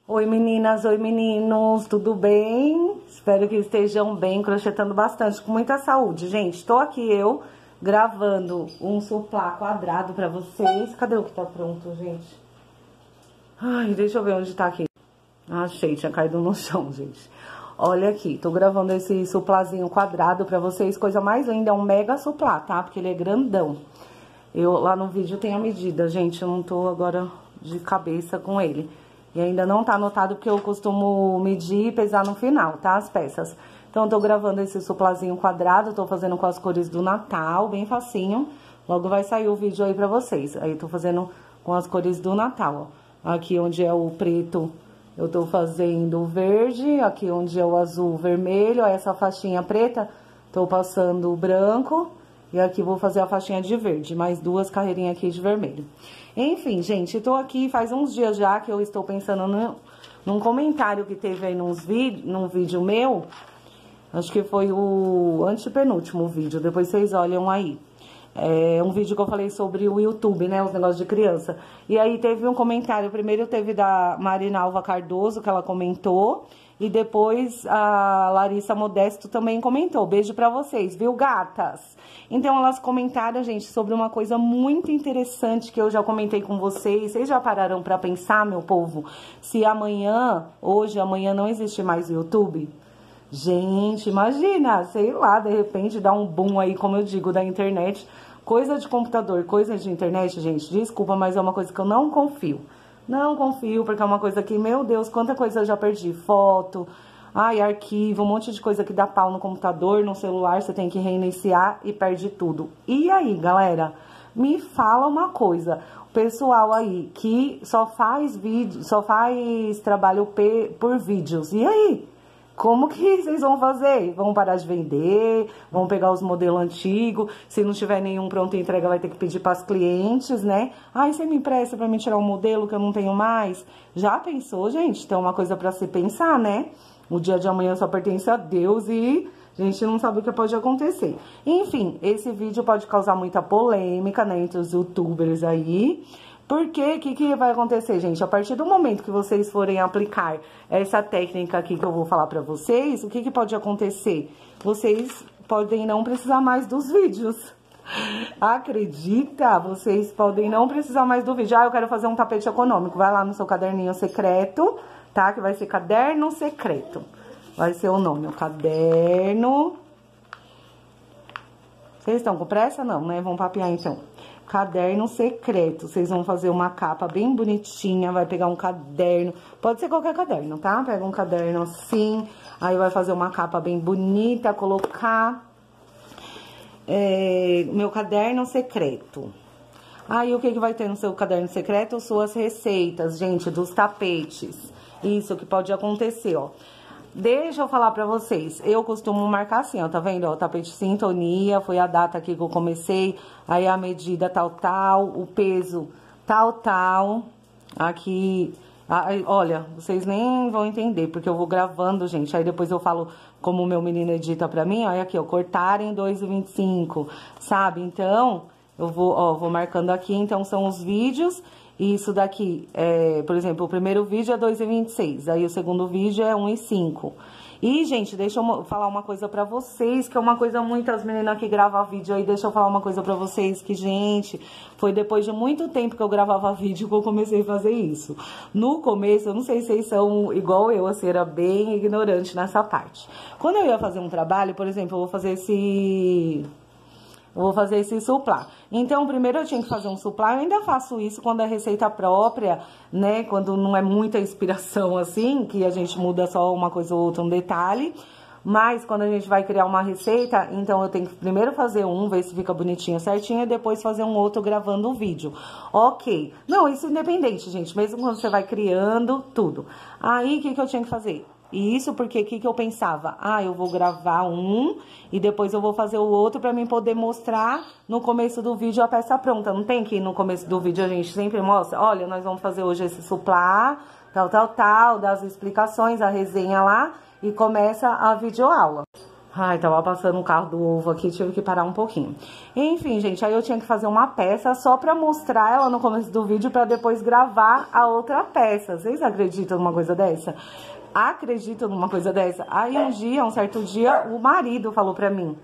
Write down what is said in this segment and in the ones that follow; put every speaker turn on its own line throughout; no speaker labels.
Oi meninas, oi meninos, tudo bem? Espero que estejam bem, crochetando bastante, com muita saúde. Gente, tô aqui eu gravando um suplá quadrado pra vocês. Cadê o que tá pronto, gente? Ai, deixa eu ver onde tá aqui. Achei, tinha caído no chão, gente. Olha aqui, tô gravando esse suplazinho quadrado pra vocês. Coisa mais linda, é um mega suplá, tá? Porque ele é grandão. Lá no vídeo tem a medida, gente, eu não tô agora de cabeça com ele. E ainda não tá anotado porque eu costumo medir e pesar no final, tá? As peças. Então, eu tô gravando esse suplazinho quadrado, tô fazendo com as cores do Natal, bem facinho. Logo vai sair o vídeo aí pra vocês. Aí, eu tô fazendo com as cores do Natal, ó. Aqui onde é o preto, eu tô fazendo o verde. Aqui onde é o azul, o vermelho. Ó, essa faixinha preta, tô passando o branco. E aqui vou fazer a faixinha de verde, mais duas carreirinhas aqui de vermelho. Enfim, gente, tô aqui faz uns dias já que eu estou pensando num comentário que teve aí num vídeo meu. Acho que foi o antepenúltimo vídeo, depois vocês olham aí. É um vídeo que eu falei sobre o YouTube, né, os negócios de criança. E aí teve um comentário, primeiro teve da Marinalva Cardoso, que ela comentou. E depois a Larissa Modesto também comentou. Beijo pra vocês, viu, gatas? Então, elas comentaram, gente, sobre uma coisa muito interessante que eu já comentei com vocês. Vocês já pararam pra pensar, meu povo? Se amanhã não existe mais o YouTube? Gente, imagina, sei lá, de repente dá um boom aí, como eu digo, da internet. Coisa de computador, coisa de internet, gente, desculpa, mas é uma coisa que eu não confio. Não confio, porque é uma coisa que, meu Deus, quanta coisa eu já perdi. Foto, ai, arquivo, um monte de coisa que dá pau no computador, no celular, você tem que reiniciar e perde tudo. E aí, galera, me fala uma coisa. O pessoal aí que só faz vídeo, só faz trabalho por vídeos, e aí? Como que vocês vão fazer? Vão parar de vender? Vão pegar os modelos antigos? Se não tiver nenhum pronto entrega, vai ter que pedir para os clientes, né? Ai, você me empresta para me tirar um modelo que eu não tenho mais? Já pensou, gente? Tem uma coisa para se pensar, né? O dia de amanhã só pertence a Deus e a gente não sabe o que pode acontecer. Enfim, esse vídeo pode causar muita polêmica, né, entre os youtubers aí. Porque, o que vai acontecer, gente? A partir do momento que vocês forem aplicar essa técnica aqui que eu vou falar pra vocês, o que pode acontecer? Vocês podem não precisar mais dos vídeos. Acredita? Vocês podem não precisar mais do vídeo. Ah, eu quero fazer um tapete econômico. Vai lá no seu caderninho secreto, tá? Que vai ser caderno secreto. Vai ser o nome, o caderno... Vocês estão com pressa? Não, né? Vamos papear, então. Caderno secreto. Vocês vão fazer uma capa bem bonitinha, vai pegar um caderno, pode ser qualquer caderno, tá? Pega um caderno assim, aí vai fazer uma capa bem bonita, colocar meu caderno secreto. Aí, o que vai ter no seu caderno secreto? Suas receitas, gente, dos tapetes. Isso que pode acontecer, ó. Deixa eu falar pra vocês, eu costumo marcar assim, ó, tá vendo? Ó, tapete sintonia, foi a data aqui que eu comecei, aí a medida tal, o peso tal, aqui, olha, vocês nem vão entender, porque eu vou gravando, gente, aí depois eu falo como o meu menino edita pra mim, olha aqui, ó, cortar em 2,25, sabe? Então, eu vou marcando aqui, então são os vídeos. E isso daqui, por exemplo, o primeiro vídeo é 2,26, aí o segundo vídeo é 1,5. E, gente, deixa eu falar uma coisa pra vocês, que é uma coisa muitas meninas que gravam vídeo aí, deixa eu falar uma coisa pra vocês, que, gente, foi depois de muito tempo que eu gravava vídeo que eu comecei a fazer isso. No começo, eu não sei se vocês são igual eu, assim, era bem ignorante nessa parte. Quando eu ia fazer um trabalho, por exemplo, eu vou fazer esse suplá. Então, primeiro eu tinha que fazer um suplá. Eu ainda faço isso quando é receita própria, né? Quando não é muita inspiração assim, que a gente muda só uma coisa ou outra, um detalhe. Mas quando a gente vai criar uma receita, então eu tenho que primeiro fazer ver se fica bonitinho, certinho, e depois fazer um outro gravando o vídeo. Ok. Não, isso é independente, gente. Mesmo quando você vai criando tudo. Aí, o que eu tinha que fazer? E isso porque o que eu pensava? Ah, eu vou gravar e depois eu vou fazer o outro pra mim poder mostrar no começo do vídeo a peça pronta. Não tem que no começo do vídeo a gente sempre mostra, olha, nós vamos fazer hoje esse suplá, tal, dá as explicações, a resenha lá e começa a videoaula. Ai, tava passando um carro do ovo aqui, tive que parar um pouquinho. Enfim, gente, aí eu tinha que fazer uma peça só pra mostrar ela no começo do vídeo pra depois gravar a outra peça. Vocês acreditam numa coisa dessa? Acreditam numa coisa dessa? Aí um certo dia, o marido falou pra mim.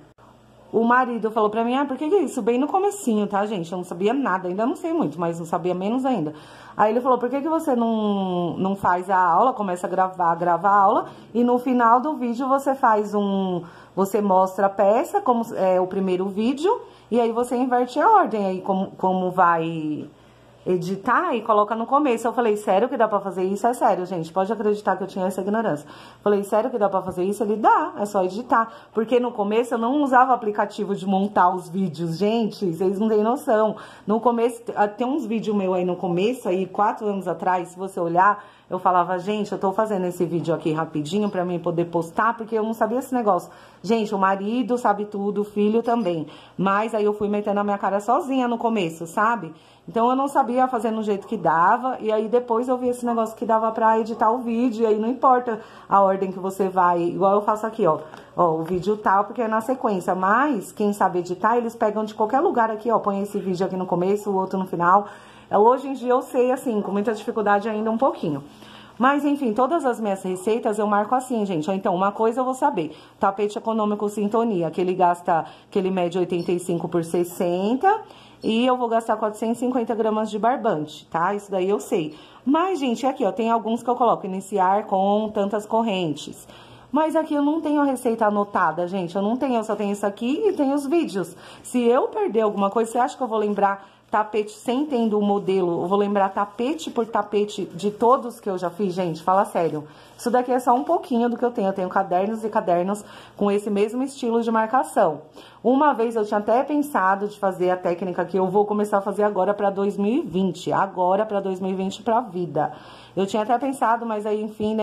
Ah, por que é isso? Bem no comecinho, tá, gente? Eu não sabia nada, ainda não sei muito, mas não sabia menos ainda. Aí ele falou, por que você não faz a aula, começa a grava a aula, e no final do vídeo você faz você mostra a peça, como é o primeiro vídeo, e aí você inverte a ordem, aí como vai editar e coloca no começo. Eu falei, sério que dá pra fazer isso? É sério, gente, pode acreditar que eu tinha essa ignorância. Falei, sério que dá pra fazer isso? Ele, dá, é só editar. Porque no começo eu não usava o aplicativo de montar os vídeos, gente, vocês não têm noção. No começo, tem uns vídeos meus aí no começo, aí 4 anos atrás, se você olhar, eu falava, gente, eu tô fazendo esse vídeo aqui rapidinho pra mim poder postar, porque eu não sabia esse negócio. Gente, o marido sabe tudo, o filho também. Mas aí eu fui metendo a minha cara sozinha no começo, sabe? Então eu não sabia fazer no jeito que dava, e aí depois eu vi esse negócio que dava pra editar o vídeo, e aí não importa a ordem que você vai, igual eu faço aqui, ó, o vídeo tal, porque é na sequência, mas quem sabe editar, eles pegam de qualquer lugar aqui, ó, põe esse vídeo aqui no começo, o outro no final. Hoje em dia eu sei, assim, com muita dificuldade ainda um pouquinho. Mas, enfim, todas as minhas receitas eu marco assim, gente. Então, uma coisa eu vou saber. Tapete econômico Sintonia, que ele mede 85 por 60. E eu vou gastar 450 gramas de barbante, tá? Isso daí eu sei. Mas, gente, aqui, ó, tem alguns que eu coloco. Iniciar com tantas correntes. Mas aqui eu não tenho a receita anotada, gente. Eu não tenho, eu só tenho isso aqui e tenho os vídeos. Se eu perder alguma coisa, você acha que eu vou lembrar tapete sem tendo o modelo? Eu vou lembrar tapete por tapete de todos que eu já fiz, gente? Fala sério. Isso daqui é só um pouquinho do que eu tenho. Eu tenho cadernos e cadernos com esse mesmo estilo de marcação. Uma vez eu tinha até pensado de fazer a técnica que eu vou começar a fazer agora para 2020. Agora para 2020 para a vida. Eu tinha até pensado, mas aí, enfim,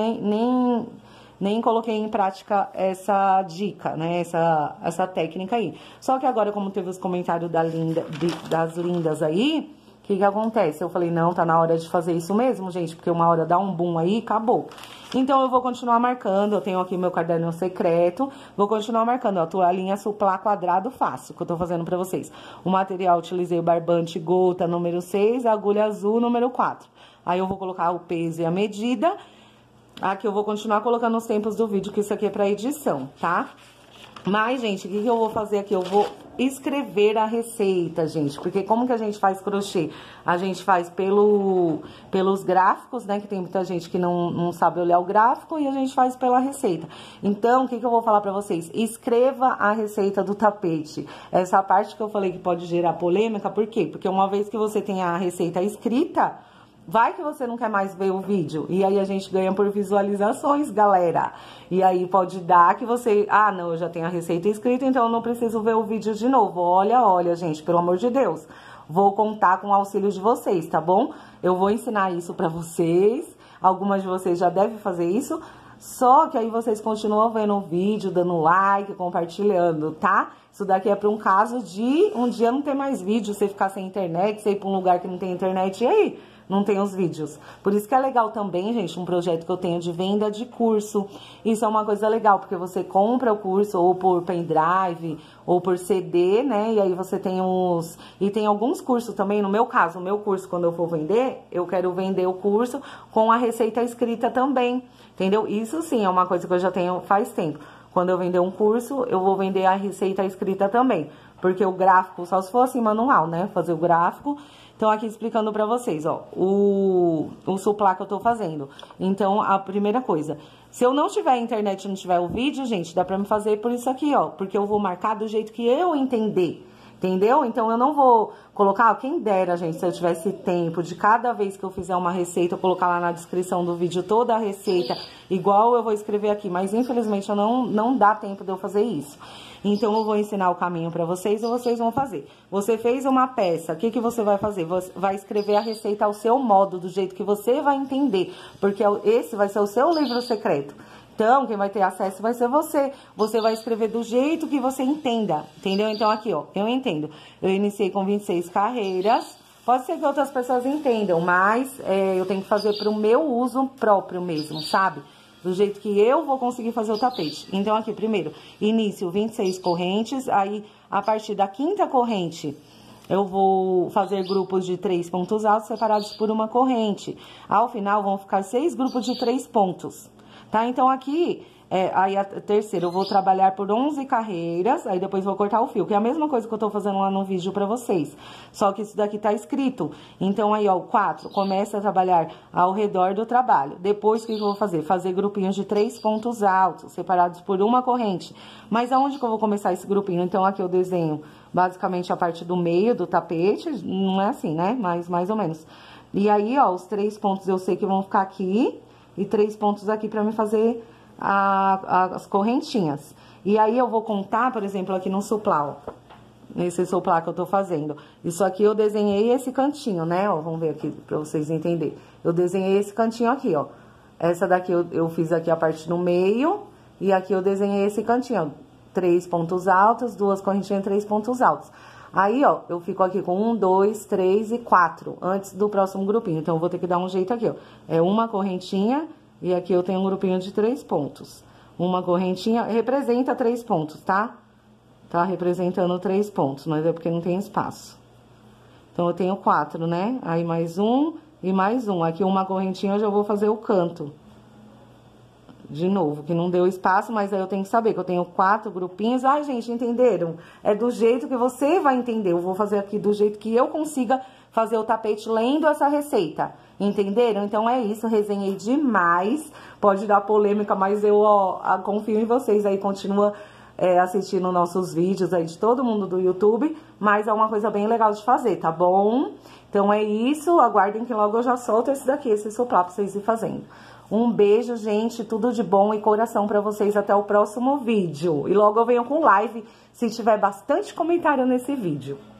nem coloquei em prática essa dica, né? Essa técnica aí. Só que agora, como teve os comentários das lindas aí, o que acontece? Eu falei, não, tá na hora de fazer isso mesmo, gente, porque uma hora dá um boom aí e acabou. Então, eu vou continuar marcando, eu tenho aqui meu caderno secreto, vou continuar marcando, ó, toalhinha suplá quadrado fácil, que eu tô fazendo pra vocês. O material, utilizei o barbante gota número 6, agulha azul número 4. Aí, eu vou colocar o peso e a medida. Aqui eu vou continuar colocando os tempos do vídeo, que isso aqui é pra edição, tá? Mas, gente, o que eu vou fazer aqui? Eu vou escrever a receita, gente. Porque como que a gente faz crochê? A gente faz pelos gráficos, né? Que tem muita gente que não sabe olhar o gráfico. E a gente faz pela receita. Então, o que eu vou falar pra vocês? Escreva a receita do tapete. Essa parte que eu falei que pode gerar polêmica, por quê? Porque uma vez que você tem a receita escrita, vai que você não quer mais ver o vídeo. E aí a gente ganha por visualizações, galera. E aí pode dar que você... Ah, não, eu já tenho a receita escrita, então eu não preciso ver o vídeo de novo. Olha, gente, pelo amor de Deus. Vou contar com o auxílio de vocês, tá bom? Eu vou ensinar isso pra vocês. Algumas de vocês já devem fazer isso. Só que aí vocês continuam vendo o vídeo, dando like, compartilhando, tá? Isso daqui é pra um caso de um dia não ter mais vídeo, você ficar sem internet, você ir pra um lugar que não tem internet, e aí? Não tem os vídeos. Por isso que é legal também, gente, um projeto que eu tenho de venda de curso. Isso é uma coisa legal, porque você compra o curso ou por pendrive ou por CD, né? E aí você tem uns... E tem alguns cursos também, no meu caso, o meu curso, quando eu for vender, eu quero vender o curso com a receita escrita também, entendeu? Isso sim é uma coisa que eu já tenho faz tempo. Quando eu vender um curso, eu vou vender a receita escrita também. Porque o gráfico, só se for assim manual, né? Fazer o gráfico. Então, aqui explicando pra vocês, ó, o suplá que eu tô fazendo. Então, a primeira coisa, se eu não tiver internet e não tiver o vídeo, gente, dá pra me fazer por isso aqui, ó. Porque eu vou marcar do jeito que eu entender, entendeu? Então, eu não vou colocar, ó, quem dera, gente, se eu tivesse tempo de cada vez que eu fizer uma receita, eu colocar lá na descrição do vídeo toda a receita, igual eu vou escrever aqui. Mas, infelizmente, eu não dá tempo de eu fazer isso. Então, eu vou ensinar o caminho pra vocês e vocês vão fazer. Você fez uma peça, o que você vai fazer? Você vai escrever a receita ao seu modo, do jeito que você vai entender. Porque esse vai ser o seu livro secreto. Então, quem vai ter acesso vai ser você. Você vai escrever do jeito que você entenda, entendeu? Então, aqui, ó, eu entendo. Eu iniciei com 26 carreiras. Pode ser que outras pessoas entendam, mas eu tenho que fazer pro meu uso próprio mesmo, sabe? do jeito que eu vou conseguir fazer o tapete. Então, aqui, primeiro, início 26 correntes, aí, a partir da quinta corrente, eu vou fazer grupos de 3 pontos altos separados por uma corrente. Ao final, vão ficar 6 grupos de 3 pontos, tá? Então, aqui, aí a terceira, eu vou trabalhar por 11 carreiras, aí depois vou cortar o fio, que é a mesma coisa que eu tô fazendo lá no vídeo pra vocês. Só que isso daqui tá escrito. Então, aí, ó, o 4, começa a trabalhar ao redor do trabalho. Depois, o que eu vou fazer? Fazer grupinhos de 3 pontos altos, separados por uma corrente. Mas aonde que eu vou começar esse grupinho? Então, aqui eu desenho basicamente a parte do meio do tapete, não é assim, né? Mas mais ou menos. E aí, ó, os 3 pontos eu sei que vão ficar aqui, e 3 pontos aqui pra me fazer as correntinhas. E aí, eu vou contar, por exemplo, aqui no suplá, ó. Nesse suplá que eu tô fazendo. Isso aqui eu desenhei esse cantinho, né? Ó, vamos ver aqui pra vocês entenderem. Eu desenhei esse cantinho aqui, ó. Essa daqui eu fiz aqui a parte no meio. E aqui eu desenhei esse cantinho, ó. 3 pontos altos, 2 correntinhas, 3 pontos altos. Aí, ó, eu fico aqui com 1, 2, 3 e 4, antes do próximo grupinho. Então, eu vou ter que dar um jeito aqui, ó. É uma correntinha e aqui eu tenho um grupinho de 3 pontos. Uma correntinha, representa 3 pontos, tá? Tá representando 3 pontos, mas é porque não tem espaço. Então, eu tenho 4, né? Aí, mais um e mais um. Aqui, uma correntinha, eu já vou fazer o canto. De novo, que não deu espaço, mas aí eu tenho que saber que eu tenho 4 grupinhos. Ai, gente, entenderam? É do jeito que você vai entender. Eu vou fazer aqui do jeito que eu consiga fazer o tapete lendo essa receita. Entenderam? Então, é isso. Resenhei demais. Pode dar polêmica, mas eu, ó, confio em vocês aí. Continua assistindo nossos vídeos aí de todo mundo do YouTube. Mas é uma coisa bem legal de fazer, tá bom? Então, é isso. Aguardem que logo eu já solto esse daqui, esse suplá pra vocês irem fazendo. Um beijo, gente, tudo de bom e coração pra vocês. Até o próximo vídeo. E logo eu venho com live, se tiver bastante comentário nesse vídeo.